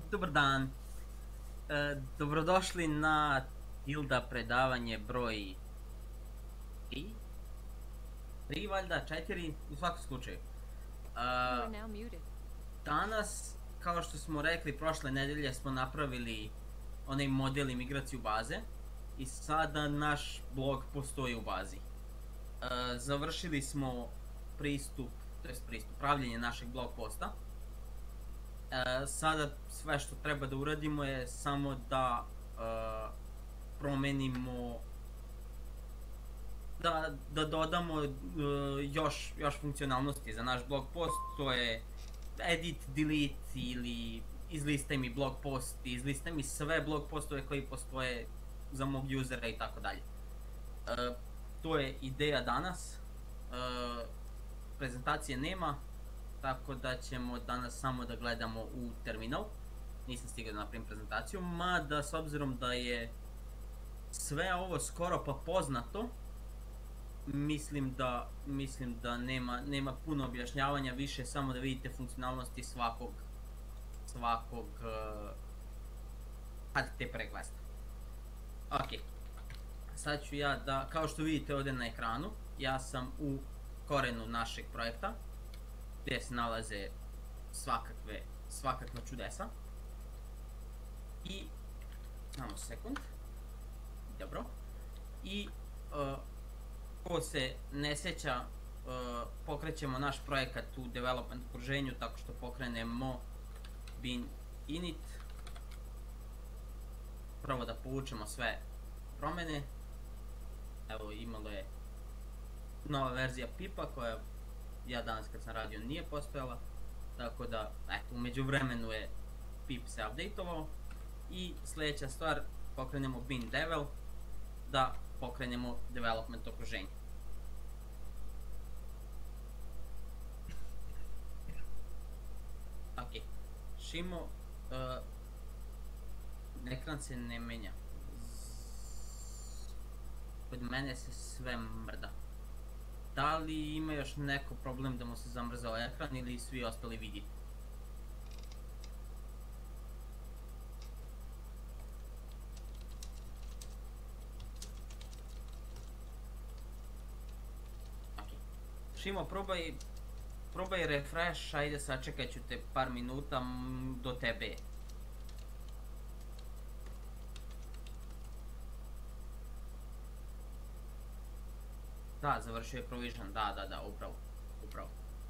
Dobar dan. Dobrodošli na Tilda predavanje broj 3? 3 valjda, 4, u svakom slučaju. Danas, kao što smo rekli, prošle nedelje smo napravili onaj model imigraciju baze i sada naš blog postoji u bazi. Završili smo pravljenje našeg blog posta. Sada sve što treba da uradimo je samo da promenimo, da dodamo još funkcionalnosti za naš blog post. To je edit, delete ili izlistaj mi blog post, izlistaj mi sve blog postove koji postoje za mog usera i tako dalje. To je ideja danas. Prezentacije nema, tako da ćemo danas samo da gledamo u terminal. Nisam stigao da napravim prezentaciju, mada s obzirom da je sve ovo skoro pa poznato, mislim da nema puno objašnjavanja, više samo da vidite funkcionalnosti svakog HTTP requesta. Ok, sad ću ja da, kao što vidite ovdje na ekranu, ja sam u korenu našeg projekta, gdje se nalaze svakakva čudesa. I, samo sekund, dobro, i ko se ne sjeća, pokrećemo naš projekat u development okruženju tako što pokrenemo bin init, prvo da povučemo sve promjene. Evo, imalo je nova verzija pipa koja ja danas kad sam radio nije postojala, tako da, eto, u međuvremenu je pip se updateovao. I sljedeća stvar, pokrenemo bin devel, da pokrenemo development okruženje. Ok, Šimo, ekran se ne menja, kod mene se sve mrda. Da li ima još neko problem da mu se zamrzao ekran ili svi ostali vidi? Ok. Šimo, probaj refresh, ajde sačekat ću te par minuta do tebe. Da, završio je provision, da, upravo.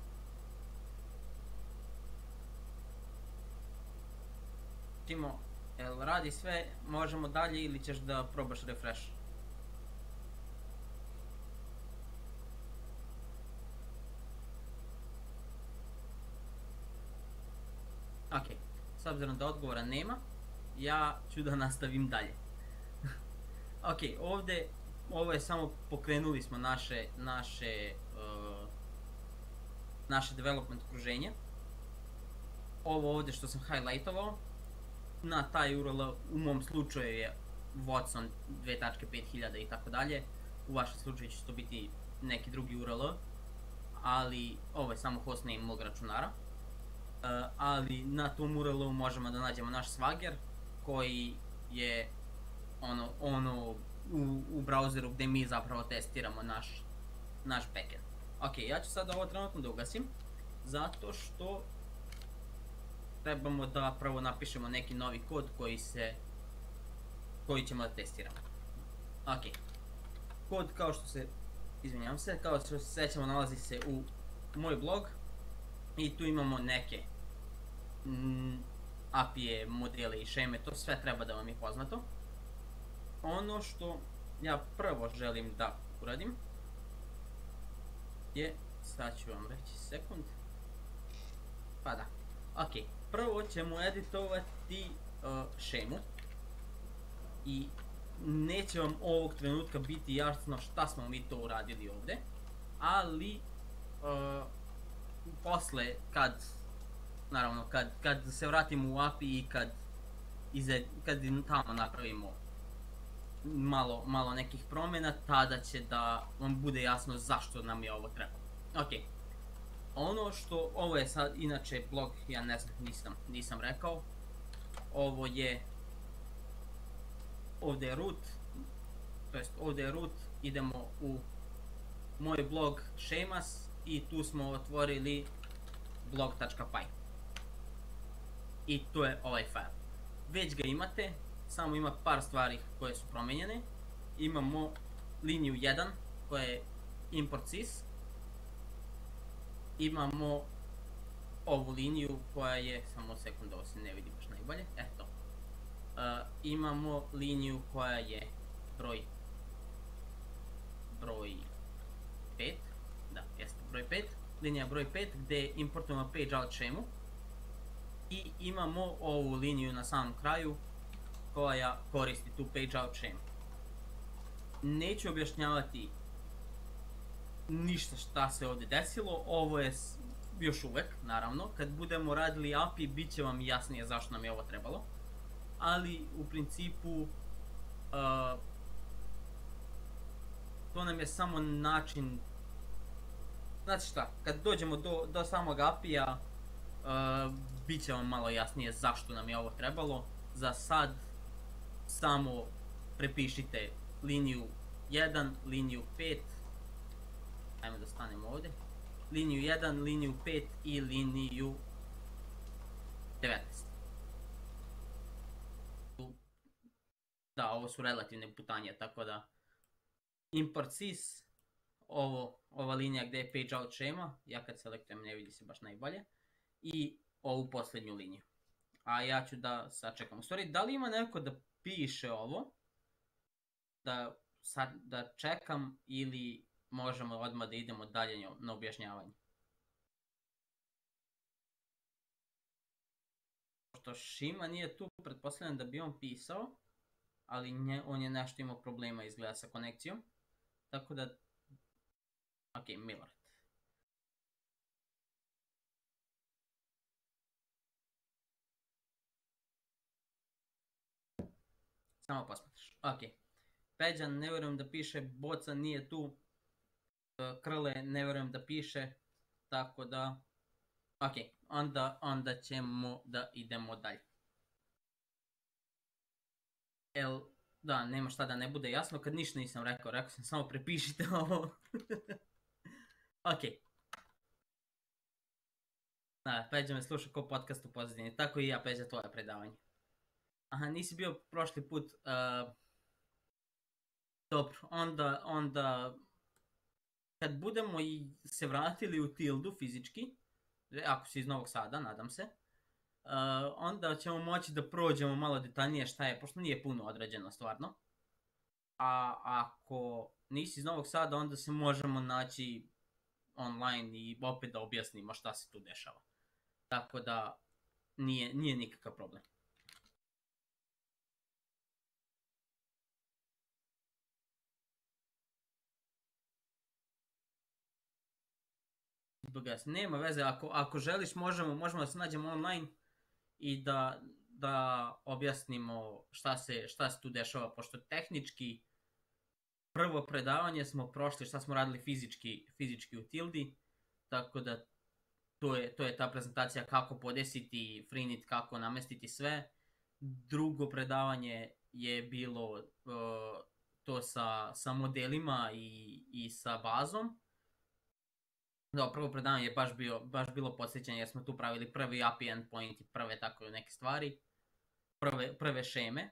Timo, jel radi sve, možemo dalje ili ćeš da probaš refresh? Ok, s obzirom da odgovora nema, ja ću da nastavim dalje. Ok, ovo je samo, pokrenuli smo naše development okruženje. Ovo ovdje što sam highlightovao, na taj URL u mom slučaju je Watson 2.5000 i tako dalje. U vašem slučaju će to biti neki drugi URL, ali ovo je samo hostname mog računara. Ali na tom URL-u možemo da nađemo naš Swagger koji je u browseru gdje mi zapravo testiramo naš backend. Ok, ja ću sad ovo trenutno da ugasim, zato što trebamo da prvo napišemo neki novi kod koji ćemo da testiramo. Ok, kod kao što se sećamo nalazi se u moj blog i tu imamo neke API-e, modele i šeme, to sve treba da vam je poznato. Ono što ja prvo želim da uradim je, sad ću vam reći sekund, pa da, ok, prvo ćemo editovati šemu i neće vam ovog trenutka biti jasno šta smo mi to uradili ovdje, ali posle kad se vratimo u API i kad tamo napravimo malo nekih promjena, tada će da vam bude jasno zašto nam je ovo trebalo. Ok, ono što, ovo je sad inače blog, ja ne znam, nisam rekao, ovo je, ovdje je root, to jest ovdje je root, idemo u moj blog Sheamus i tu smo otvorili blog.py i to je ovaj file. Već ga imate, samo ima par stvari koje su promijenjene. Imamo liniju 1 koja je import sys, imamo ovu liniju koja je, samo sekund, ovo se ne vidi baš najbolje, eto. Imamo liniju koja je broj 5, da, jeste broj 5, linija broj 5 gdje importujemo page out shemu i imamo ovu liniju na samom kraju koja koristi tu page out shemu. Neću objašnjavati ništa šta se ovdje desilo, ovo je još uvek, naravno, kad budemo radili API bit će vam jasnije zašto nam je ovo trebalo, ali u principu to nam je samo način, znači šta, kad dođemo do samog API-a bit će vam malo jasnije zašto nam je ovo trebalo. Za sad samo prepišite liniju 1, liniju 5, ajmo da stanemo ovdje, liniju 1, liniju 5 i liniju 19. Da, ovo su relativne putanje, tako da import sys, ova linija gdje je page out shema, ja kad selektujem ne vidi se baš najbolje, i ovu posljednju liniju. A ja ću da sačekam. U stvari, da li ima neko da piše ovo, da čekam, ili možemo odmah da idemo dalje na objašnjavanje? Pošto Šima nije tu, pretpostavljam da bi on pisao, ali on je nešto imao problema izgleda sa konekcijom. Tako da, ok, Milord. Samo posmatraš, ok. Peđan, ne vjerujem da piše, Boca nije tu, Krle, ne vjerujem da piše, tako da, ok, onda ćemo da idemo dalje. Da, nema šta da ne bude jasno, kad ništa nisam rekao sam samo prepišite ovo. Ok. Da, Peđa me sluša ko podcast u pozadini, tako i ja, Peđa, tvoje predavanje. Aha, nisi bio prošli put, dobro, onda kad budemo se vratili u Tildu fizički, ako si iz Novog Sada, nadam se, onda ćemo moći da prođemo malo detaljnije šta je, pošto nije puno odrađeno stvarno. A ako nisi iz Novog Sada, onda se možemo naći online i opet da objasnimo šta se tu dešava. Tako da nije nikakav problem. Nema veze, ako želiš možemo da se nađemo online i da objasnimo šta se tu dešava, pošto tehnički prvo predavanje smo prošli šta smo radili fizički u Tildi, tako da to je ta prezentacija kako podesiti Freenet, kako namestiti sve. Drugo predavanje je bilo to sa modelima i sa bazom. Da, prvo predavanje je baš bilo podsjećanje jer smo tu pravili prvi API endpoint i prve tako neke stvari, prve šeme.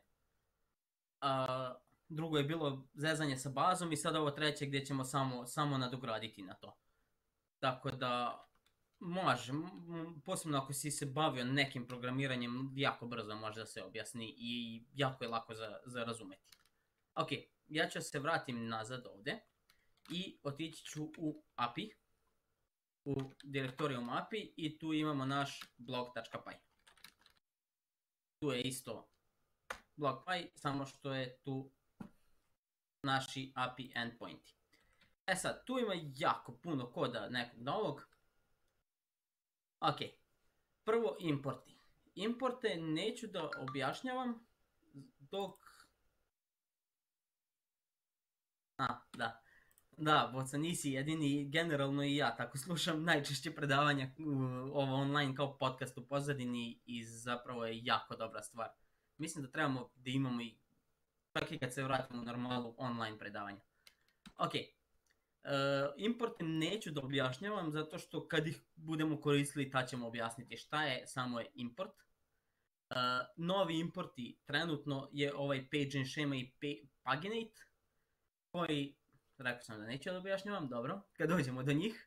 Drugo je bilo zezanje sa bazom i sada ovo treće gdje ćemo samo nadograditi na to. Tako da može, posebno ako si se bavio nekim programiranjem, jako brzo može da se objasni i jako je lako za razumeti. Ok, ja ću se vratim nazad ovdje i otići ću u API, u direktorijum API i tu imamo naš blog.py. Tu je isto blog.py, samo što je tu naši API endpointi. E sad, tu ima jako puno koda nekog novog. Ok, prvo importi. Importe neću da objašnjavam dok... da. Da, Boca, nisi jedini, generalno i ja tako slušam najčešće predavanja ovo online kao podcast u pozadini i zapravo je jako dobra stvar. Mislim da trebamo da imamo i čak i kad se vratimo u normalu online predavanja. Ok, importe neću da objašnjavam zato što kad ih budemo koristili tad ćemo objasniti šta je samo je import. Novi importi trenutno je ovaj page and schema i paginate koji, rekao sam da neću da objašnjavam, dobro, kad dođemo do njih.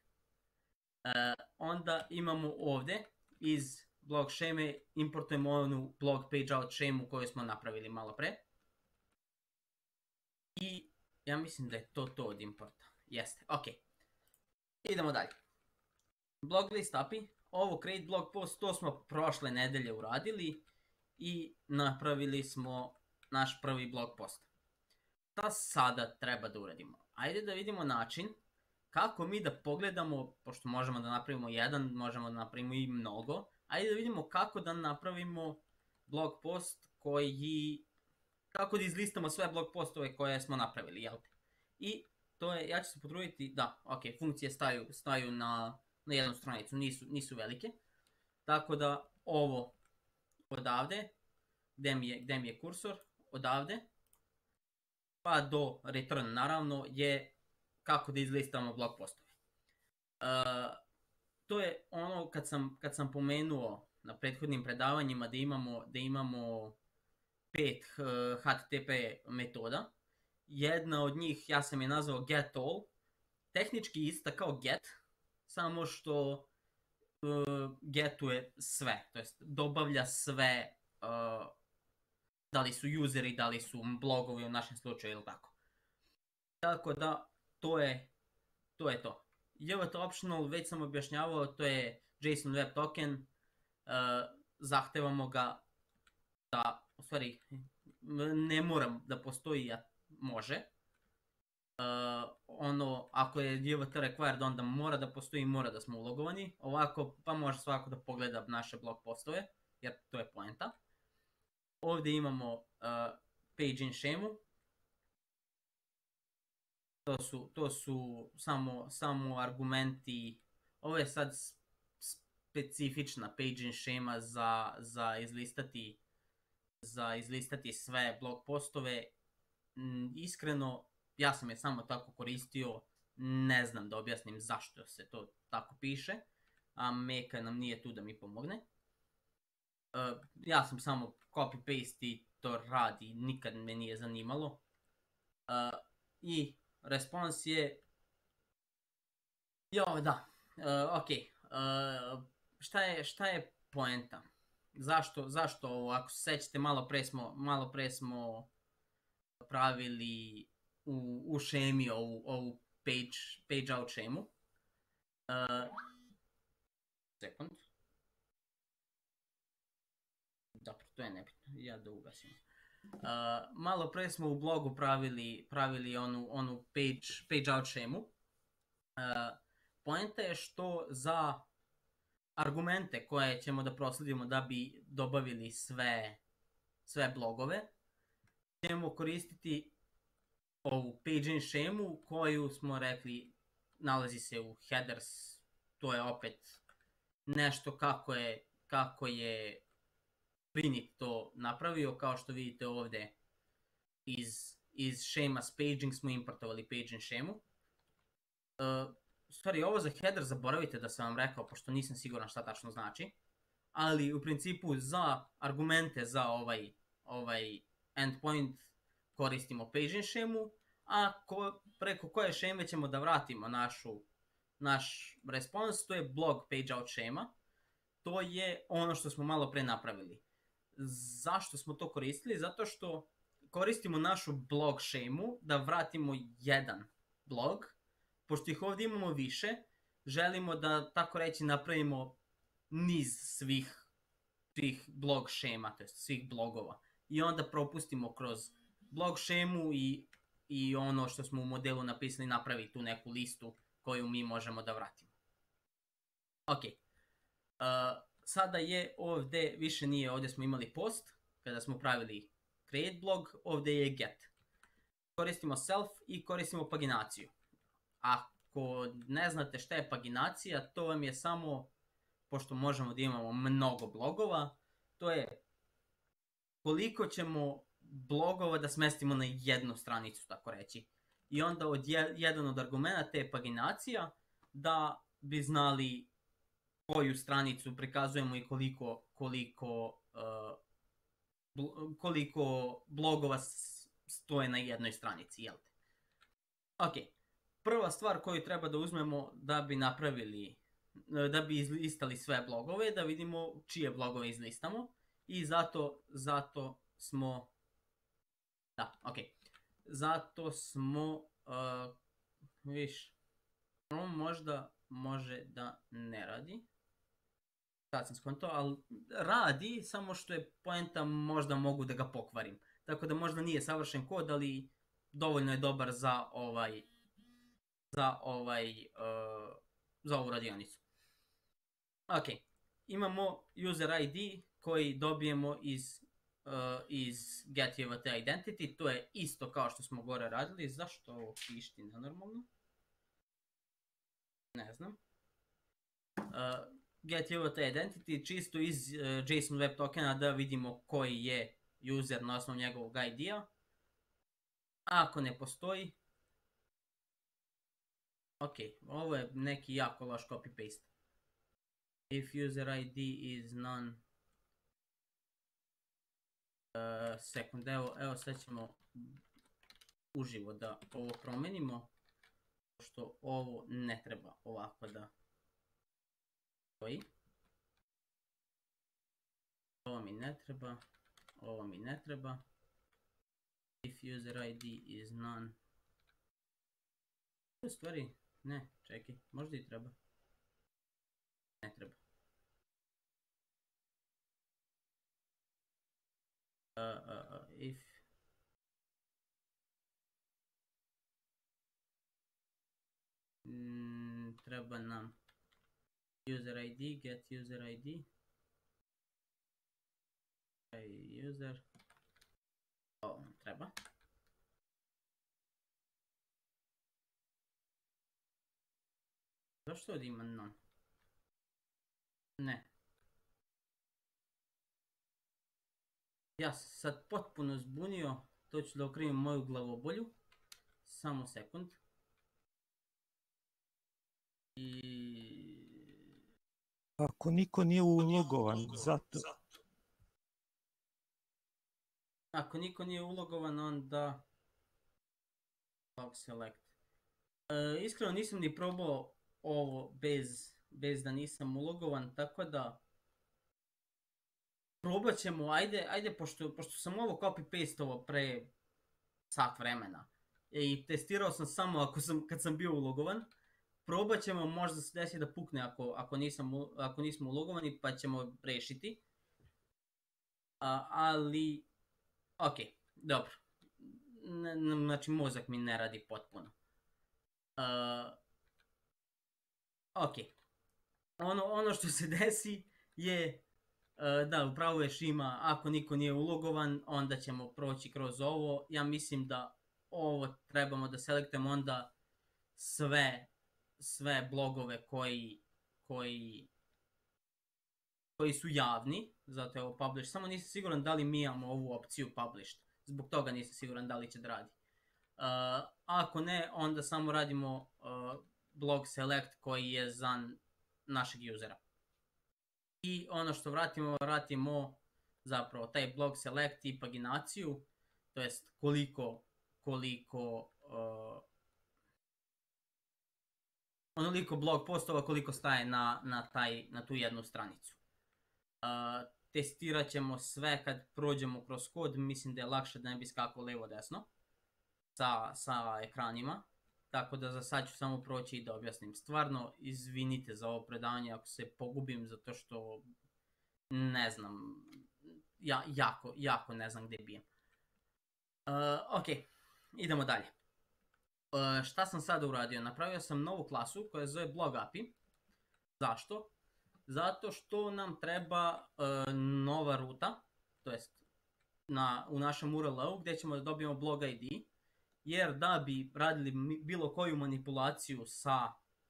Onda imamo ovde iz blog šeme importujemo onu blog page out šemu koju smo napravili malo pre. I ja mislim da je to od importa. Jeste, ok. Idemo dalje. Blog list API. Ovo create blog post, to smo prošle nedelje uradili i napravili smo naš prvi blog post. Šta sada treba da uradimo? Ajde da vidimo način kako mi da pogledamo, pošto možemo da napravimo jedan, možemo da napravimo i mnogo, ajde da vidimo kako da napravimo blog post koji, kako da izlistamo sve blog postove koje smo napravili, jel te? I to je, ja ću se potruditi, da, ok, funkcije staju na jednu stranicu, nisu velike, tako da ovo odavde, gde mi je kursor, odavde, pa do return naravno je kako da izlistamo blog postove. To je ono kad sam pomenuo na prethodnim predavanjima da imamo 5 HTTP metoda. Jedna od njih ja sam je nazvao get all, tehnički ista kao get, samo što getuje sve, to jest dobavlja sve, da li su useri, da li su blogovi u našem slučaju ili tako. Tako da to je to. JWT optional, već sam objašnjavao, to je JSON Web Token, zahtevamo ga da, u stvari, ne moram da postoji, a može. Ako je JWT required, onda mora da postoji i mora da smo ulogovani. Ovako, pa može svako da pogleda naše blog postove, jer to je poenta. Ovdje imamo page in šemu. To su samo argumenti. Ovo je sad specifična page in šema za izlistati sve blog postove. Iskreno, ja sam je samo tako koristio, ne znam da objasnim zašto se to tako piše, a Meka nam nije tu da mi pomogne. Ja sam samo copy-paste i to radi, nikad me nije zanimalo. I response je, ok, šta je poenta? Zašto ovo, ako se sećate, malo pre smo pravili u šemi ovu page out šemu. Sekund. Dobro, to je nebitno, ja da ugasim. Malo pre smo u blogu pravili onu page out šemu. Poenta je što za argumente koje ćemo da prosledimo da bi dobavili sve blogove, ćemo koristiti ovu page in šemu koju smo rekli nalazi se u headers. To je opet nešto kako je Prinit to napravio, kao što vidite ovde iz šema s paging smo importovali page in šemu. U stvari, ovo za header zaboravite da sam vam rekao, pošto nisam siguran šta tačno znači, ali u principu za argumente za ovaj endpoint koristimo page in šemu, a preko koje šeme ćemo da vratimo naš response, to je blog page out šema. To je ono što smo malo pre napravili. Zašto smo to koristili? Zato što koristimo našu blog šemu da vratimo jedan blog. Pošto ih ovdje imamo više, želimo da, tako reći, napravimo niz svih blog šema, to jest svih blogova. I onda propustimo kroz blog šemu i ono što smo u modelu napisali napravi tu neku listu koju mi možemo da vratimo. Ok. Sada je ovdje, više nije, ovdje smo imali post, kada smo pravili create blog, ovdje je get. Koristimo self i koristimo paginaciju. ako ne znate šta je paginacija, to vam je samo, pošto možemo da imamo mnogo blogova, to je koliko ćemo blogova da smestimo na jednu stranicu, tako reći. I onda jedan od argumenta je paginacija, da bi znali koju stranicu prikazujemo i koliko blogova stoje na jednoj stranici, jel te? Ok, prva stvar koju treba da uzmemo da bi napravili, da bi izlistali sve blogove, da vidimo čije blogove izlistamo i zato smo, da, ok, zato smo, viš, možda može da ne radi. Sad sam skonto, ali radi, samo što je poenta možda mogu da ga pokvarim. Tako da možda nije savršen kod, ali dovoljno je dobar za za ovu radionicu. Ok, imamo user ID koji dobijemo iz GetUAT Identity, to je isto kao što smo gore radili. Zašto ovo pišti nenormalno? Ne znam. GetUAT Identity čisto iz JSON Web tokena da vidimo koji je user na osnovu njegovog ID-a. Ako ne postoji, ok, ovo je neki jako loš copy-paste. If user ID is none, sekund, evo sad ćemo uživo da ovo promenimo, pošto ovo ne treba ovako da stoji. Ovo mi ne treba, ovo mi ne treba. If user ID is none. U stvari, ne, čekaj, možda i treba. Ne treba. If treba nam user ID, get user ID. User. Ovo nam treba. Zašto ovdje ima none? Ne. Ja sam sad potpuno zbunio, to ću da okrivim moju glavobolju. Samo sekund. Ako niko nije ulogovan, zato... Ako niko nije ulogovan, onda log select. Iskreno nisam ni probao ovo bez da nisam ulogovan, tako da probat ćemo, ajde pošto sam ovo copy-pastovao pre sat vremena i testirao sam samo kad sam bio ulogovan, probat ćemo, možda se desi da pukne ako nismo ulogovani, pa ćemo rešiti. Ali, ok, dobro. Znači, mozak mi ne radi potpuno. Ok. Ono što se desi je, da, upravo je Šima, ako niko nije ulogovan, onda ćemo proći kroz ovo. Ja mislim da ovo trebamo da selektujemo onda sve blogove koji su javni, zato je ovo published. Samo nisam siguran da li mi imamo ovu opciju published. Zbog toga nisam siguran da li će da radi. Ako ne, onda samo radimo blog select koji je za našeg usera. I ono što vratimo zapravo taj blog select i paginaciju, to jest onoliko blog postova koliko staje na tu jednu stranicu. Testirat ćemo sve kad prođemo kroz kod, mislim da je lakše da ne bi skakao levo desno sa ekranima, tako da za sad ću samo proći i da objasnim. Stvarno izvinite za ovo predavanje ako se pogubim, zato što ne znam, jako ne znam gdje bijem. Ok, idemo dalje. Šta sam sada uradio? Napravio sam novu klasu koja se zove blog API. Zašto? Zato što nam treba nova ruta, to jest u našem URL-u gdje ćemo da dobijemo blog ID jer da bi radili bilo koju manipulaciju sa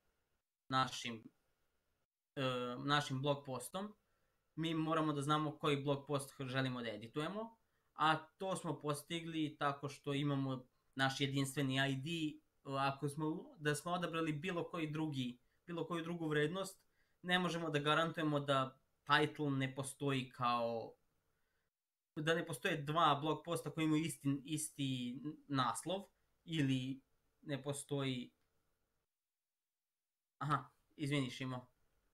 našim blog postom, mi moramo da znamo koji blog post želimo da editujemo, a to smo postigli tako što imamo naš jedinstveni ID. Da smo odabrali bilo koju drugu vrednost, ne možemo da garantujemo da title ne postoji da ne postoje dva blog posta koji imaju isti naslov, ili ne postoji... Aha, izvini Šimo.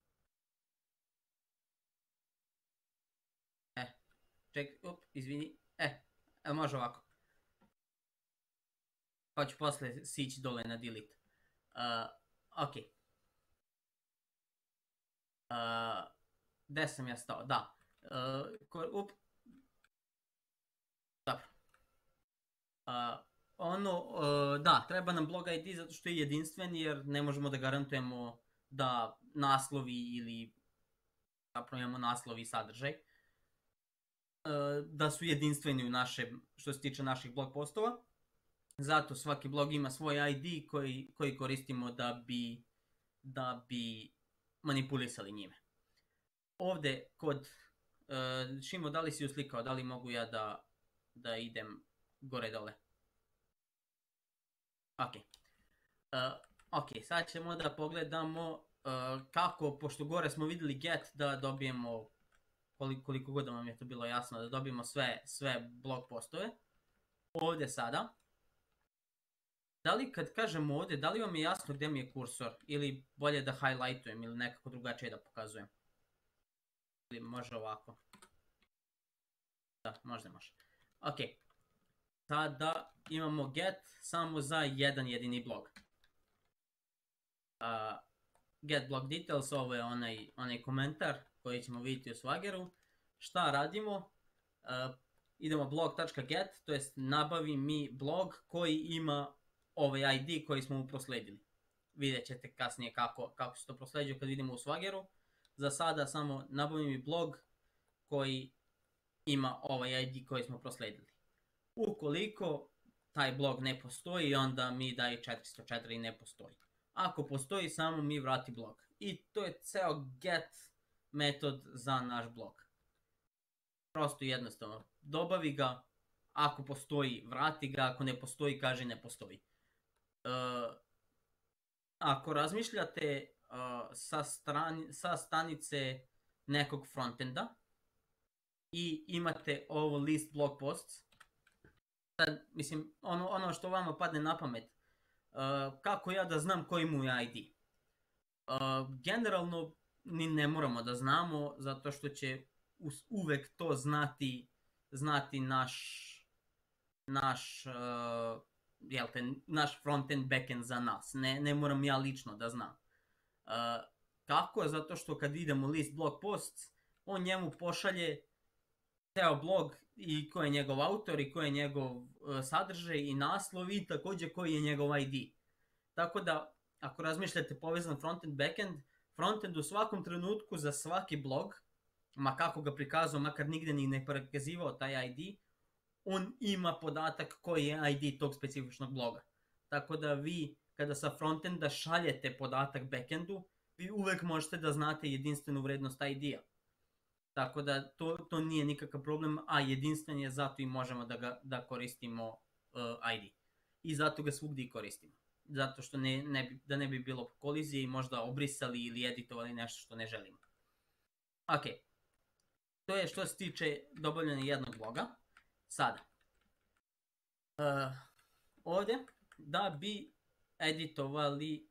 Izvini. Može ovako. Pa ću posle sići dole na delete. Ok. Gde sam ja stao? Da. Dobro. Da, treba nam blog ID zato što je jedinstven, jer ne možemo da garantujemo da naslovi ili zapravo imamo naslovi i sadržaj da su jedinstveni što se tiče naših blog postova. Zato svaki blog ima svoj ID koji koristimo da bi manipulisali njime. Ovde kod Šimo, da li si uslikao, da li mogu ja da idem gore dole? Ok, sad ćemo da pogledamo kako, pošto gore smo videli get, da dobijemo, koliko god vam je to bilo jasno, da dobijemo sve blog postove. Ovde sada, da li kad kažemo ovde, da li vam je jasno gde mi je kursor, ili bolje da highlightujem ili nekako drugačije da pokazujem? Ili može ovako? Da, možda može. Ok, sada imamo get samo za jedan jedini blog. Get blog details, ovo je onaj komentar koji ćemo vidjeti u Swaggeru. Šta radimo? Idemo blog.get, to jest nabavi mi blog koji ima ovaj ID koji smo mu prosledili. Vidjet ćete kasnije kako se to prosleđuje kad vidimo u Swaggeru. Za sada samo nabavi mi blog koji ima ovaj ID koji smo prosledili. Ukoliko taj blog ne postoji, onda mi daje 404 i ne postoji. Ako postoji, samo mi vrati blog. I to je ceo get metod za naš blog. Prosto jednostavno. Dobavi ga, ako postoji, vrati ga, ako ne postoji, kaže ne postoji. Ako razmišljate sa stanice nekog frontenda i imate ovo list blog posts, sad, mislim, ono što vama padne na pamet, kako ja da znam koji mu je ID? Generalno, ni ne moramo da znamo, zato što će uvek to znati naš frontend, backend za nas. Ne moram ja lično da znam. Kako? Zato što kad idemo list blog posts, on njemu pošalje ceo blog i ko je njegov autor i ko je njegov sadržaj i naslov i takođe koji je njegov ID. Tako da, ako razmišljate povezan frontend, backend, frontend u svakom trenutku za svaki blog, ma kako ga prikazao, makar nigde ni ne prikazivao taj ID, on ima podatak koji je ID tog specifičnog bloga. Tako da vi, kada sa frontenda šaljete podatak backendu, vi uvek možete da znate jedinstvenu vrednost ID-a. Tako da to nije nikakav problem, a jedinstven je, zato i možemo da koristimo ID. I zato ga svugdje koristimo. Zato što da ne bi bilo kolizije i možda obrisali ili editovali nešto što ne želimo. Ok, to je što se tiče dobavljanja jednog bloga. Sada, ovdje, da bi editovali,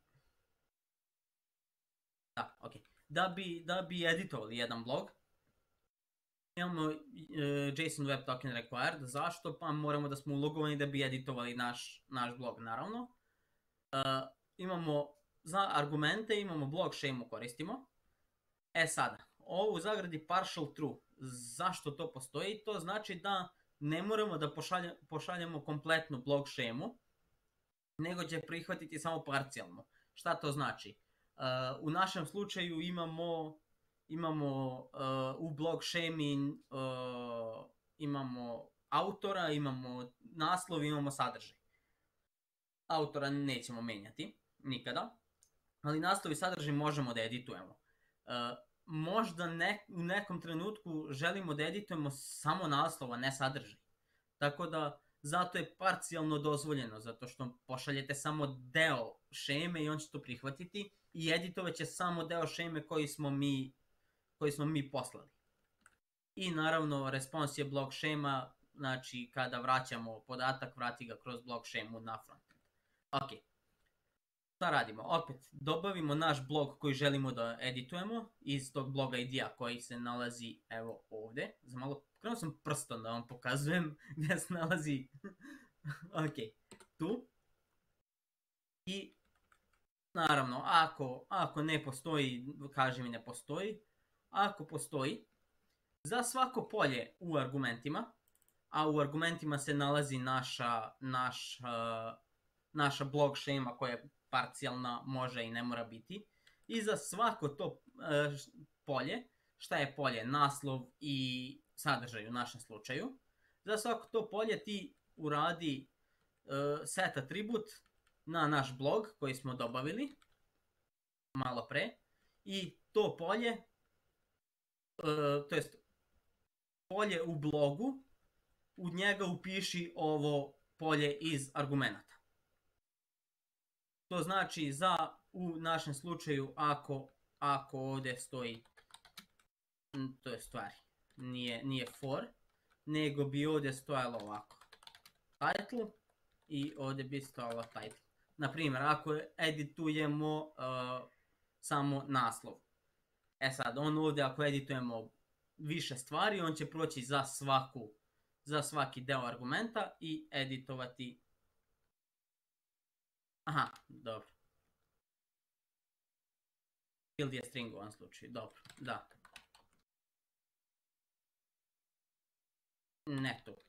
da bi editovali jedan blog, imamo JSON Web Token Required. Zašto? Pa moramo da smo ulogovani da bi editovali naš blog, naravno. Imamo za argumente, imamo blog shame koristimo. Sada, ovo u zagradi partial true. Zašto to postoji? To znači da ne moramo da pošaljemo kompletnu blog shame-u, nego će prihvatiti samo parcijalno. Šta to znači? U našem slučaju imamo u blog shame imamo autora, imamo naslov, imamo sadržaj. autora nećemo menjati, nikada, ali naslov i sadržaj možemo da editujemo. Možda u nekom trenutku želimo da editujemo samo naslov, a ne sadržaj. Tako da, zato je parcijalno dozvoljeno, zato što pošaljete samo deo šeme i on će to prihvatiti i editovat će samo deo šeme koji smo mi poslali. I naravno, response je blok šema, znači kada vraćamo podatak, vrati ga kroz blok šemu na frontend. Ok. Šta radimo? Opet, dobavimo naš blog koji želimo da editujemo iz tog bloga ID-a koji se nalazi evo ovde. Za malo, krenuo sam prstom da vam pokazujem gde se nalazi. Ok, tu. I naravno, ako ne postoji, kaži mi ne postoji. Ako postoji, za svako polje u argumentima, a u argumentima se nalazi naša blog šema koja je parcijalna, može i ne mora biti. I za svako to polje, šta je polje? Naslov i sadržaj u našem slučaju. Za svako to polje ti uradi set atribut na naš blog koji smo dobavili malo pre. I to polje, to jest polje u blogu, u njega upiši ovo polje iz argumenta. To znači u našem slučaju ako ovdje stoji, to je stvari, nije for, nego bi ovdje stojalo ovako, title i ovdje bi stojalo title. Naprimjer, ako editujemo samo naslov. Sad, on ovdje ako editujemo više stvari, on će proći za svaki deo argumenta i editovati. Aha, dobro. Field je string u ovom slučaju, dobro, da. Ne tu.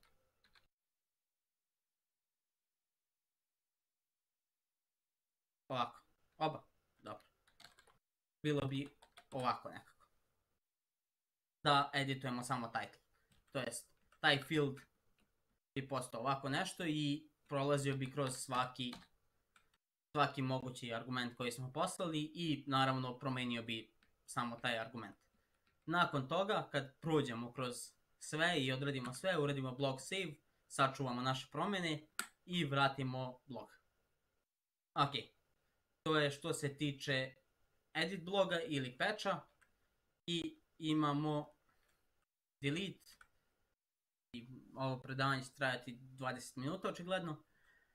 Ovako, oba, dobro. Bilo bi ovako nekako. Da editujemo samo title. To jest, taj field bi postao ovako nešto i prolazio bi kroz svaki mogući argument koji smo poslali i naravno promenio bi samo taj argument. Nakon toga, kad prođemo kroz sve i odradimo sve, uradimo blog save, sačuvamo naše promene i vratimo blog. Ok, to je što se tiče edit bloga ili patcha i imamo delete. I ovo predavanje će trajati 20 minuta očigledno.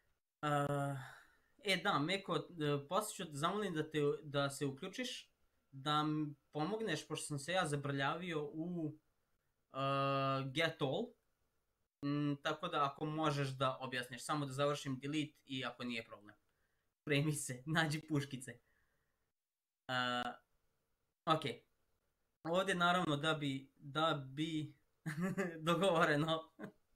Da, Meko, poslije ću te zamolim da se uključiš, da mi pomogneš, pošto sam se ja zabrljavio u get all, tako da ako možeš da objasniš, samo da završim delete i ako nije problem. Premi se, nađi puškice. Ok, ovdje naravno da bi dogovoreno,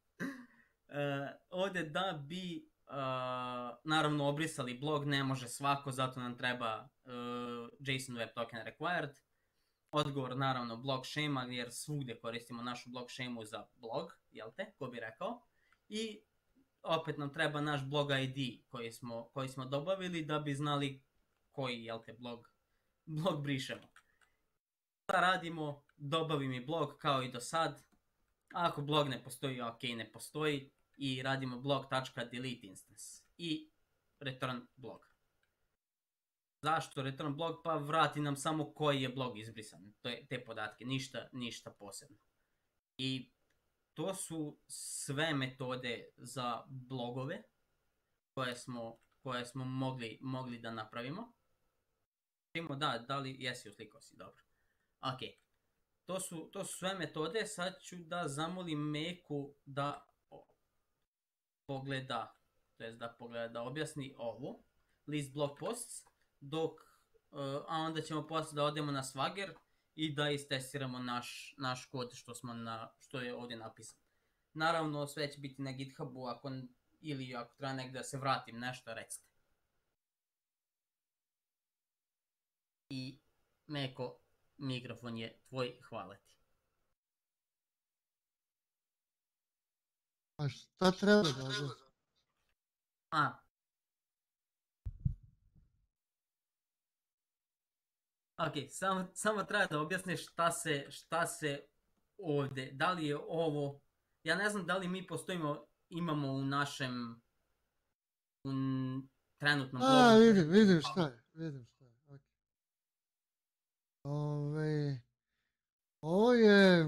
ovdje da bi naravno obrisali blog, ne može svako, zato nam treba JSON Web Token Required. Odgovor naravno blog šema, jer svugdje koristimo našu blog šemu za blog, jel te, ko bi rekao. I opet nam treba naš blog ID koji smo dobavili da bi znali koji, jel te, blog brišemo. Šta radimo? Dobavi mi blog kao i do sad. Ako blog ne postoji, ok, ne postoji. I radimo blog.delete instance i return blog. Zašto return blog? Pa vrati nam samo koji je blog izbrisan, te podatke, ništa posebno. I to su sve metode za blogove koje smo mogli da napravimo. Da li jesi uslikao si, dobro. Ok, to su sve metode, sad ću da zamolim Meku da pogleda, to jest da objasni ovo, list blog posts, a onda ćemo posle da odemo na Swagger i da istestiramo naš kod što je ovdje napisan. Naravno, sve će biti na GitHubu, ili ako treba negdje da se vratim nešto, recite. I Meko, mikrofon je tvoj, hvala ti. A šta treba da Ok, samo treba da objasniš šta se ovde, da li je ovo, ja ne znam da li mi imamo u našem u trenutnom blogu. Vidim šta je. Okay. Ovo je...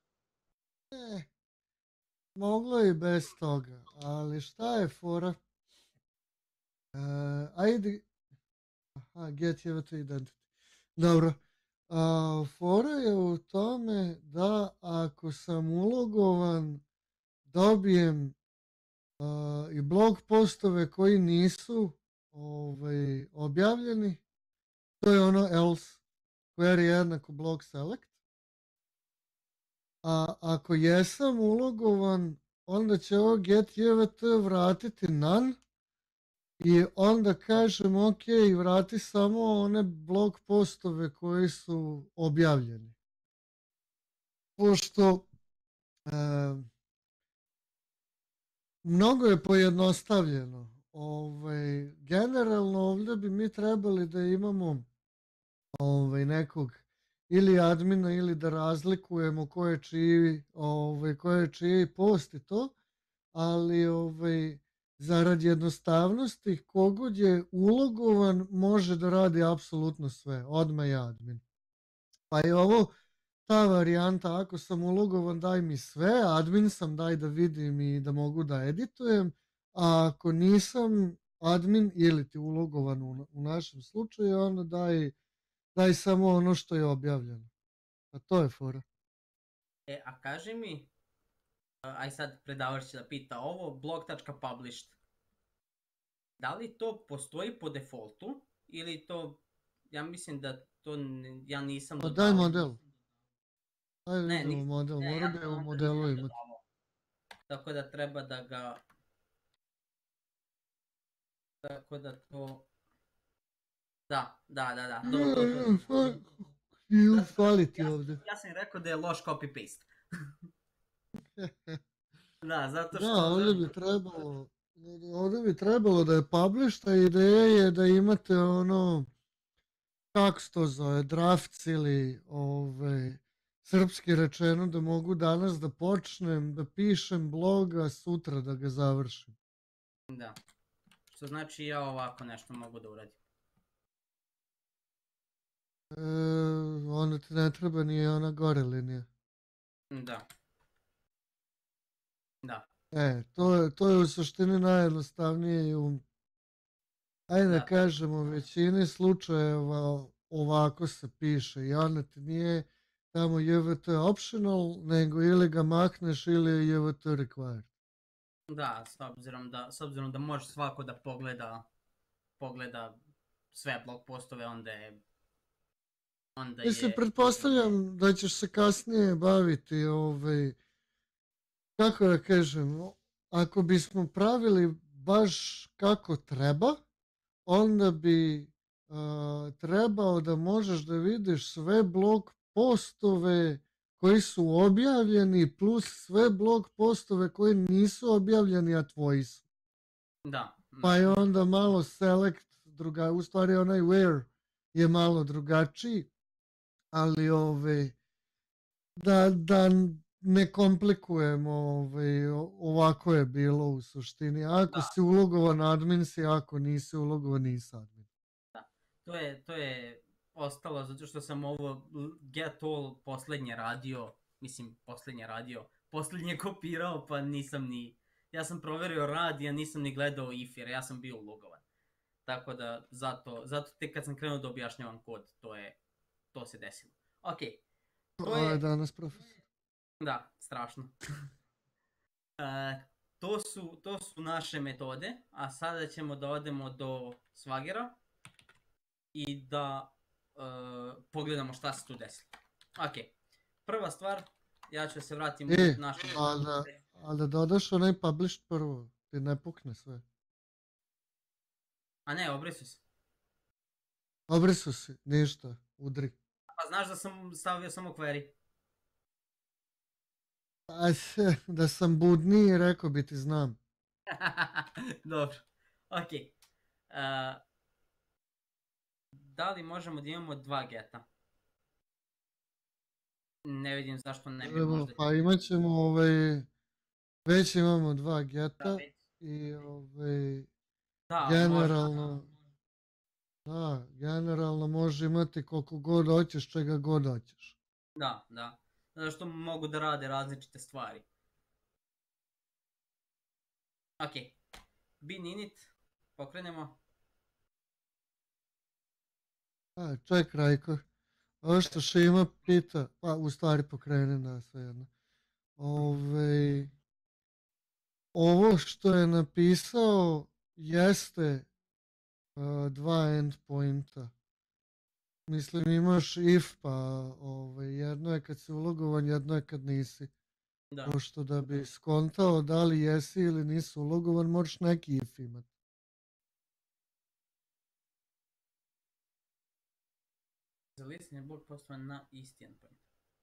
moglo i bez toga, ali šta je fora? Ajde... Aha, get you to identity. Dobro. Fora je u tome da ako sam ulogovan dobijem i blog postove koji nisu objavljeni. To je ono else query jednako blog select. A ako jesam ulogovan, onda će ovo get jvt vratiti none i onda kažem ok, vrati samo one blog postove koji su objavljeni. Pošto mnogo je pojednostavljeno. Generalno ovdje bi mi trebali da imamo nekog ili admina ili da razlikujemo ko je čiji post i to, ali zarad jednostavnosti kogod je ulogovan može da radi apsolutno sve, odmah je admin. Pa je ovo ta varijanta, ako sam ulogovan daj mi sve, admin sam daj da vidim i da mogu da editujem, a ako nisam admin ili ti ulogovan u našem slučaju, onda daj samo ono što je objavljeno. A to je fora. A kaži mi, aj sad predavač će da pita ovo, blog.published. Da li to postoji po defaultu ili to, ja mislim da to ja nisam dodao. Daj model. Daj vidimo model, mora bi u modelu imati. Tako da treba da ga... Tako da to... Da. Fali ti ovdje. Ja sam rekao da je loš copy-paste. Da, zato što... Da, ovdje bi trebalo da je published, a ideja je da imate ono, kako se to zove, drafts ili srpski rečeno, da mogu danas da počnem, da pišem bloga, sutra da ga završim. Da, što znači ja ovako nešto mogu da uradim. Onda ti ne treba ni ona gore linija. Da. To je u suštini najjednostavnije i ajde da kažemo, u većini slučajeva ovako se piše i onda ti nije tamo JVT optional, nego ili ga makneš ili je JVT required. Da, s obzirom da može svako da pogleda sve blog postove, onda je... Mislim, pretpostavljam da ćeš se kasnije baviti, kako da kažem, ako bismo pravili baš kako treba, onda bi trebao da možeš da vidiš sve blog postove koji su objavljeni plus sve blog postove koji nisu objavljeni, a tvoji su. Da. Pa je onda malo select u stvari onaj where je malo drugačiji, ali da ne komplikujemo, ovako je bilo u suštini. Ako si ulogovan admin si, ako nisi ulogovan nisi admin. Da, to je ostalo zato što sam ovo get all poslednje kopirao, pa nisam ni, ja sam proverio rad, ja nisam ni gledao if, jer ja sam bio ulogovan. Tako da, zato tek kad sam krenuo da objašnjavam kod, to se desilo. Ok. To je danas profesor. Da, strašno. To su naše metode, a sada ćemo da odemo do Swagera i da pogledamo šta se tu desilo. Ok, prva stvar, ja ću se vratim u našu... Ali da dodaš onaj published prvo, ti ne pukne sve. A ne, obrisu se. Obrisu se, ništa, udri. Pa znaš da sam stavio samo query. Da sam budniji, rekao bi ti znam. Dobro, ok. da li možemo da imamo 2 geta? Ne vidim zašto ne bi možda. Pa imat ćemo već imamo 2 Da, geta već. i Da, generalno, da, generalno može imati koliko god hoćeš, čega god hoćeš. Da. Zato što mogu da rade različite stvari. Ok. Bin init. Pokrenemo. Ček, Rajko. Ovo što Šima pita, pa u stvari pokrenem, da, svejedno. Ovo što je napisao jeste 2 endpointa. Mislim, imaš if, pa jedno je kad si ulogovan, jedno je kad nisi. Da. Pošto da bi skontao da li jesi ili nisi ulogovan, moraš neki if imat. Za listanje blog postova na isti endpoint.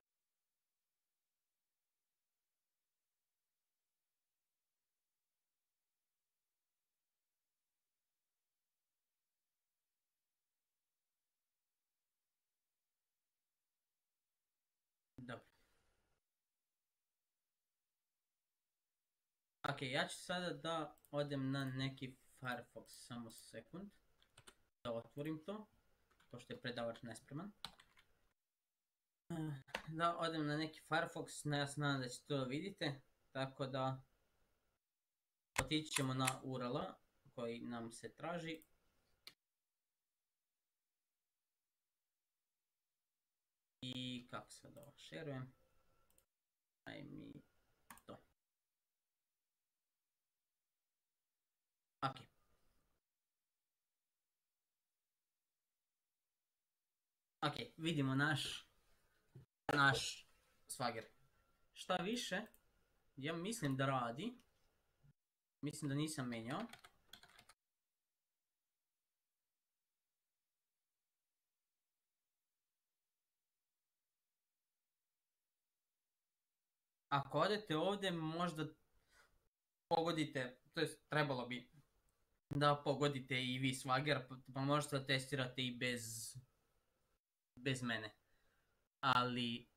Dobro. Ok, ja ću sada da odem na neki Firefox, samo sekund. Da otvorim to, pošto je predavač nespreman. Da odem na neki Firefox, ja se nadam da ćete to vidite, tako da otići ćemo na URL koji nam se traži. I kako sad ovo šerujem? Aj mi to. Ok. Ok, vidimo naš Swagger. Šta više, ja mislim da radi. Mislim da nisam menjao. Ako odete ovdje, možda pogodite, to jest trebalo bi da pogodite i vi Swagger, pa možete da testirate i bez mene. Ali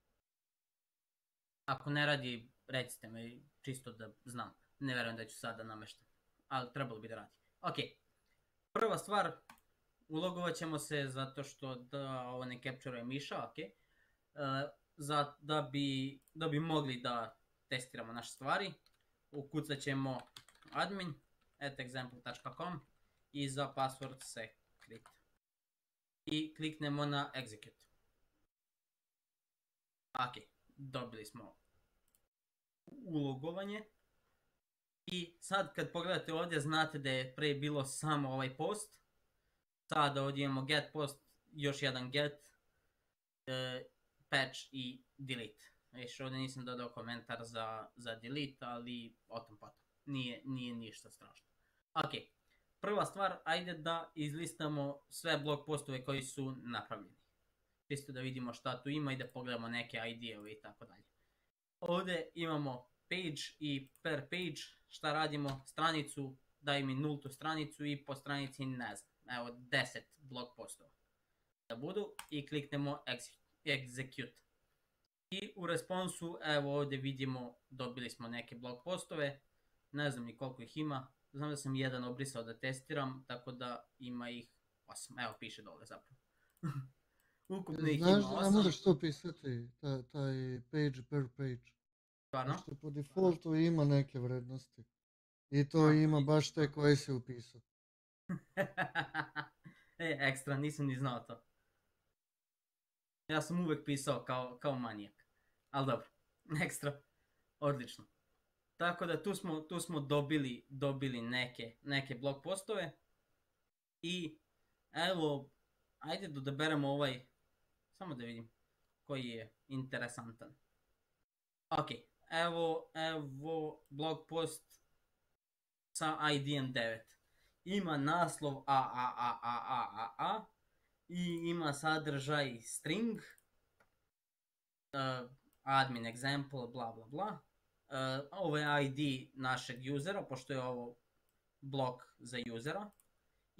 ako ne radi, recite me, čisto da znam. Ne verujem da ću sada nameštam, ali trebalo bi da radi. Ok, prva stvar, ulogovat ćemo se zato što da ovo ne capture miša, ok. Da bi mogli da testiramo naše stvari, ukucat ćemo admin@example.com i za password secret. I kliknemo na execute. Ok, dobili smo ulogovanje. I sad kad pogledate ovdje znate da je pre bilo samo ovaj post. Sada ovdje imamo get post, još jedan get, patch i delete. Još ovdje nisam dodao komentar za delete, ali o tom potom. Nije ništa strašno. Ok, prva stvar, ajde da izlistamo sve blog postove koji su napravljeni. Čisto da vidimo šta tu ima i da pogledamo neke idejeve i tako dalje. Ovdje imamo page i per page, šta radimo, stranicu, daj mi nultu stranicu i po stranici ne znam, evo 10 blog postova da budu i kliknemo execute. I u responsu, evo ovdje vidimo, dobili smo neke blog postove, ne znam ni koliko ih ima, znam da sam jedan obrisao da testiram, tako da ima ih 8, evo piše dole zapravo. Ukupno ih ima 8. Znaš da ne možeš to pisati, taj page per page. Stvarno? Što po defaultu ima neke vrednosti. I to ima baš te koje si upisao. Ekstra, nisam ni znao to. Ja sam uvek pisao kao manijak. Ali dobro, ekstra, odlično. Tako da tu smo dobili neke blog postove. I evo, ajde da odaberemo ovaj, samo da vidim koji je interesantan. Ok, evo blog post sa ID-em 9. Ima naslov a i ima sadržaj string, admin example, bla bla bla. Ovo je ID našeg usera, pošto je ovo blok za usera.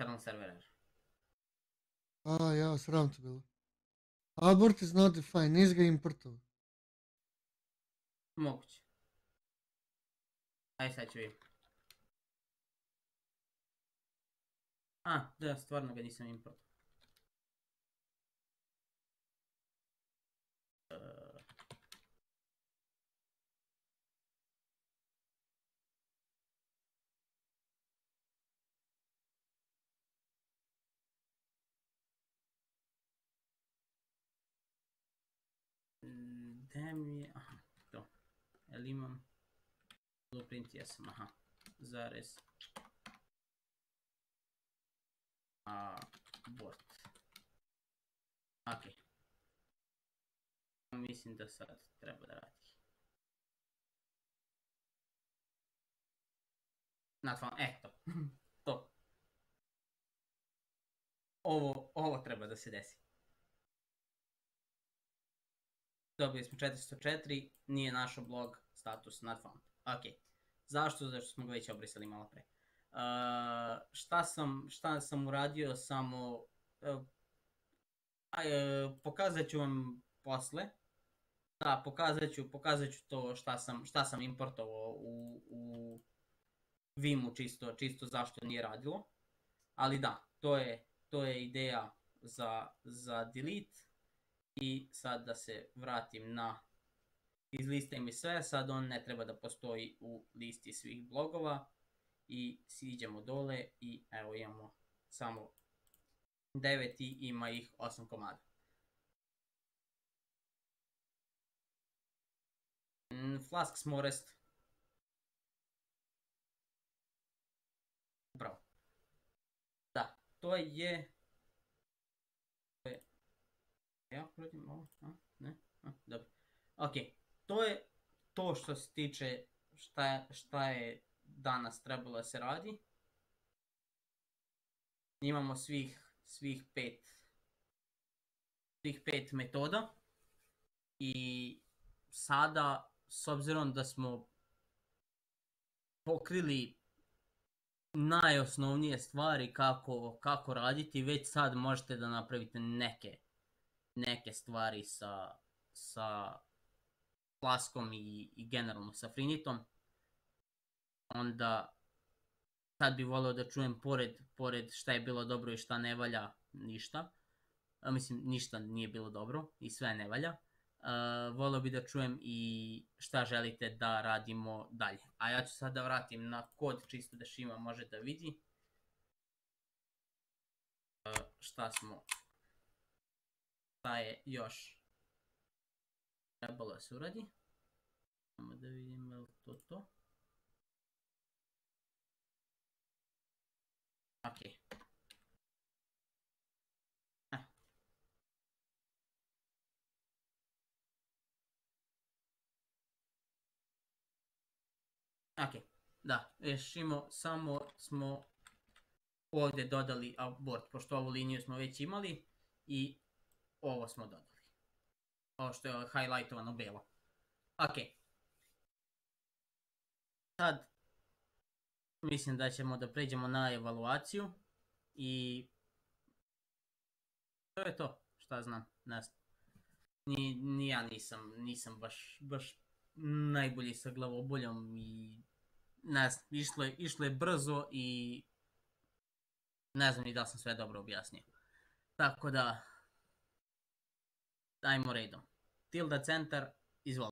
internal server error. Ja, sram te bilo. Abort is not defined, nisi ga importovao. Moguće. Aj sad ću vidjeti. Da, stvarno ga nisam importovao. Gde mi je, to. Jel imam blueprint, jesam, zarez. Bot. Ok. Mislim da sad treba da radi. Eto, to. Ovo treba da se desi. Dobili smo 404, nije našo blog status not found. Ok. Zašto? Zašto smo ga već obrisali malo pre. Šta sam uradio, samo pokazat ću vam posle. Da, pokazat ću to šta sam importovao u Vimu, čisto zašto nije radilo. Ali da, to je ideja za delete. I sad da se vratim na izlistaj mi sve, sad on ne treba da postoji u listi svih blogova. I siđemo dole i evo imamo samo 9 i ima ih 8 komada. Flask Smorest. Upravo. Da, to je... Ja prođem ovo, ne, dobro. Ok, to je to što se tiče šta je danas trebalo da se radi. Imamo svih pet metoda i sada, s obzirom da smo pokrili najosnovnije stvari kako raditi, već sad možete da napravite neke stvari sa Flaskom i generalno sa Frinitom. Onda sad bi volio da čujem pored šta je bilo dobro i šta ne valja, ništa. Mislim, ništa nije bilo dobro i sve ne valja. Volio bi da čujem i šta želite da radimo dalje. A ja ću sad da vratim na kod, čisto da Šima može da vidi šta je još trebalo da se uradi. Samo da vidim je li to. Ok. Ok, da, Šimo, samo smo ovdje dodali abort, pošto ovu liniju smo već imali i ovo smo dodali. Ovo što je highlightovano belo. Ok. Sad, mislim da ćemo da pređemo na evaluaciju i to je to, šta znam, ne znam. Ni ja nisam baš najbolji sa glavoboljom i ne znam, išlo je brzo i ne znam ni da sam sve dobro objasnio. Tako da, dajmo redom. Tilda centar, izvolite.